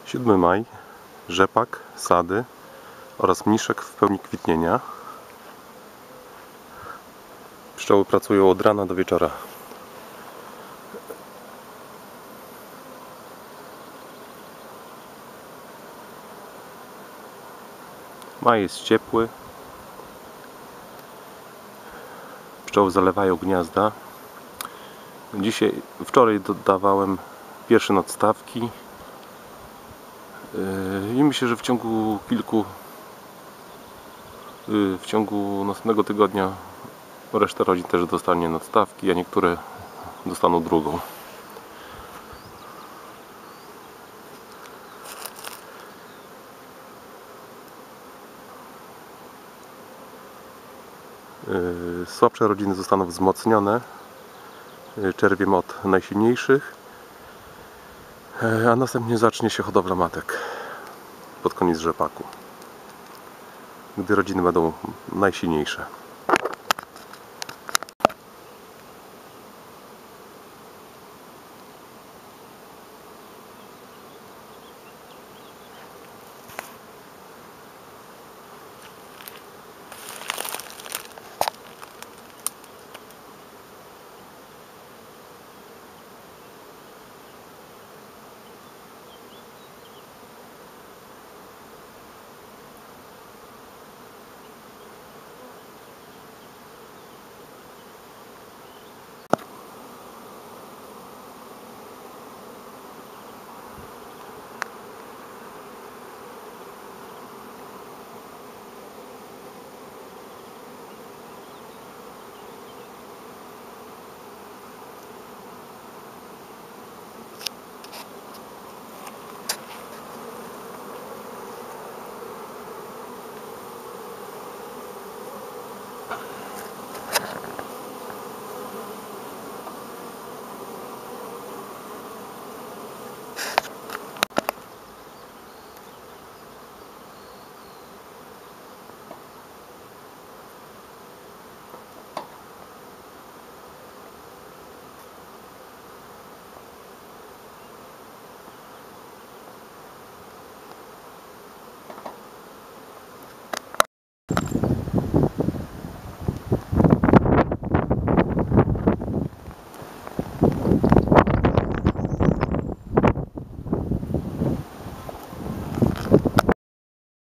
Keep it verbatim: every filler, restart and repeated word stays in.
siódmy maj, rzepak, sady oraz mniszek w pełni kwitnienia. Pszczoły pracują od rana do wieczora. Maj jest ciepły. Pszczoły zalewają gniazda. Dzisiaj, wczoraj dodawałem pierwsze nadstawki i myślę, że w ciągu kilku w ciągu następnego tygodnia reszta rodzin też dostanie nadstawki, a niektóre dostaną drugą. Słabsze rodziny zostaną wzmocnione czerwiem od najsilniejszych, a następnie zacznie się hodowla matek pod koniec rzepaku, gdy rodziny będą najsilniejsze.